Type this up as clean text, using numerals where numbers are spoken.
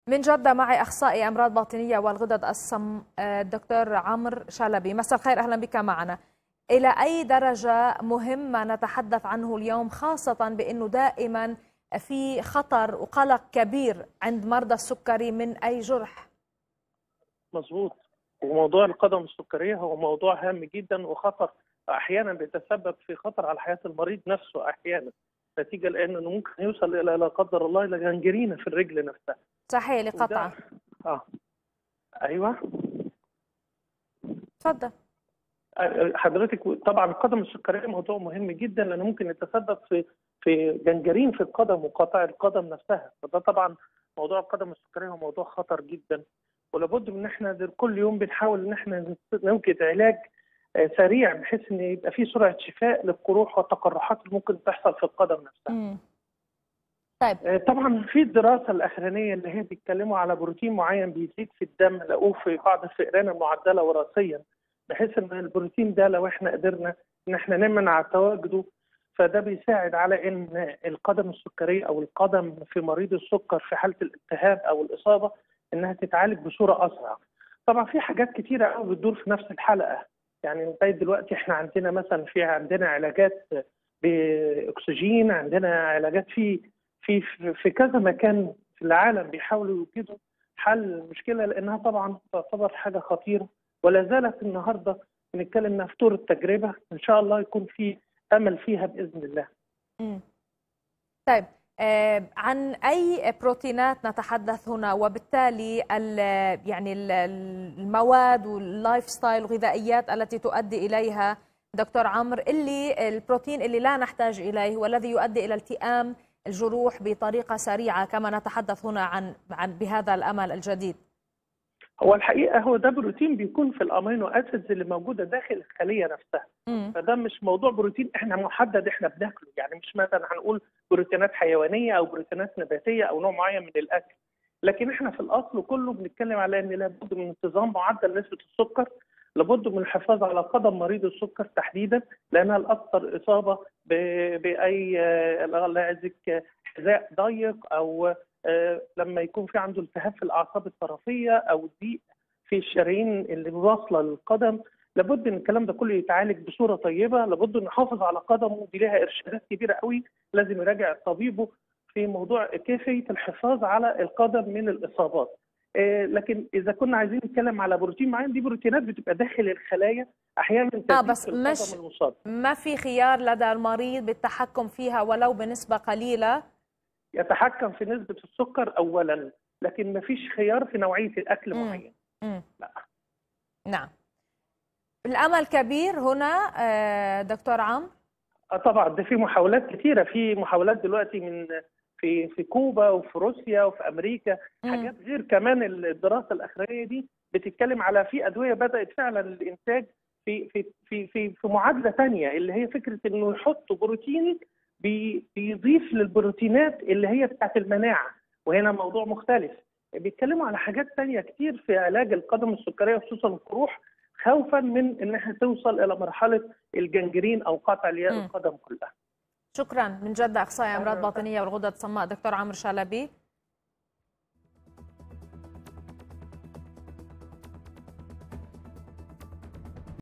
من جدة معي أخصائي أمراض باطنية والغدد الدكتور عمرو شلبي. مساء الخير، أهلا بك معنا. إلى أي درجة مهم ما نتحدث عنه اليوم، خاصة بأنه دائما في خطر وقلق كبير عند مرضى السكري من أي جرح؟ مظبوط. وموضوع القدم السكرية هو موضوع هام جدا وخطر، أحيانا بيتسبب في خطر على حياة المريض نفسه أحيانا، نتيجة لأنه ممكن يوصل إلى لا قدر الله إلى جنجرينة في الرجل نفسها. صحيح، لقطعة. أيوه، تفضل. حضرتك طبعا القدم السكرية موضوع مهم جدا، لأنه ممكن يتسبب في جنجرين في القدم وقطع القدم نفسها، فده طبعا موضوع القدم السكرية هو موضوع خطر جدا، ولابد من ان احنا كل يوم بنحاول ان احنا نوجد علاج سريع بحيث ان يبقى في سرعه شفاء للقروح والتقرحات اللي ممكن تحصل في القدم نفسها. طيب. طبعا في الدراسه الاخرانيه اللي هي بيتكلموا على بروتين معين بيزيد في الدم، لقوه في بعض الفئران المعدله وراثيا، بحيث ان البروتين ده لو احنا قدرنا ان احنا نمنع تواجده فده بيساعد على ان القدم السكريه او القدم في مريض السكر في حاله الالتهاب او الاصابه انها تتعالج بصوره اسرع. طبعا في حاجات كتيره قوي بتدور في نفس الحلقه، يعني لغايه دلوقتي احنا عندنا مثلا عندنا علاجات باكسجين، عندنا علاجات في كذا مكان في العالم بيحاولوا يوجدوا حل المشكله، لانها طبعا تعتبر حاجه خطيره ولا زالت النهارده بنتكلم انها في طور التجربه، ان شاء الله يكون في امل فيها باذن الله. طيب، عن أي بروتينات نتحدث هنا، وبالتالي يعني المواد واللايف ستايل والغذائيات التي تؤدي إليها دكتور عمرو، البروتين اللي لا نحتاج إليه والذي يؤدي إلى التئام الجروح بطريقة سريعة كما نتحدث هنا عن بهذا الأمل الجديد؟ هو الحقيقه هو ده بروتين بيكون في الامينو اسيدز اللي موجوده داخل الخليه نفسها. فده مش موضوع بروتين احنا محدد احنا بناكله، يعني مش مثلا هنقول بروتينات حيوانيه او بروتينات نباتيه او نوع معين من الاكل، لكن احنا في الاصل كله بنتكلم على ان لابد من انتظام معدل نسبه السكر، لابد من الحفاظ على قدم مريض السكر تحديدا لانها الاكثر اصابه باي الله يعزك حذاء ضيق، او لما يكون في عنده التهاب في الاعصاب الطرفيه او ضيق في الشرايين اللي واصله للقدم، لابد ان الكلام ده كله يتعالج بصوره طيبه، لابد ان نحافظ على قدمه، دي لها ارشادات كبيره قوي لازم يراجع طبيبه في موضوع كيفيه الحفاظ على القدم من الاصابات. لكن اذا كنا عايزين نتكلم على بروتين معين، دي بروتينات بتبقى داخل الخلايا احيانا تزيد بس في القدم المصاب. ما في خيار لدى المريض بالتحكم فيها ولو بنسبه قليله؟ يتحكم في نسبه السكر اولا، لكن ما فيش خيار في نوعيه الاكل معين. لا. نعم. الامل كبير هنا دكتور عمرو. طبعا ده في محاولات كثيره، في محاولات دلوقتي من في كوبا وفي روسيا وفي امريكا، حاجات غير كمان الدراسه الاخرانيه دي بتتكلم على في ادويه بدات فعلا للانتاج في معادله ثانيه، اللي هي فكره انه يحطوا بروتين بيضيف للبروتينات اللي هي بتاعت المناعه، وهنا موضوع مختلف. بيتكلموا على حاجات ثانيه كتير في علاج القدم السكريه خصوصا القروح، خوفا من انها توصل الى مرحله الجنجرين او قطع القدم كلها. شكرا. من جدة أخصائي أمراض باطنية والغدد الصماء دكتور عمرو شلبي.